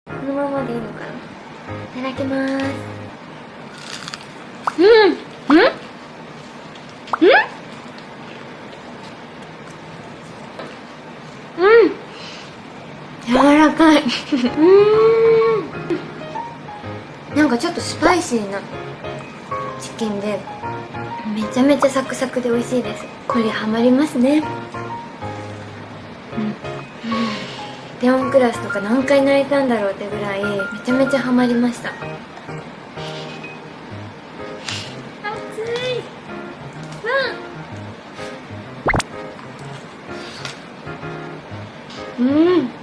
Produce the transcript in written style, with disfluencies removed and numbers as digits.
このままでいいのかな。いただきまーす。柔らかいなんかちょっとスパイシーなチキンでめちゃめちゃサクサクで美味しいです。これハマりますね。レオンクラスとか何回泣いたんだろうってぐらいめちゃめちゃハマりました。熱い。うん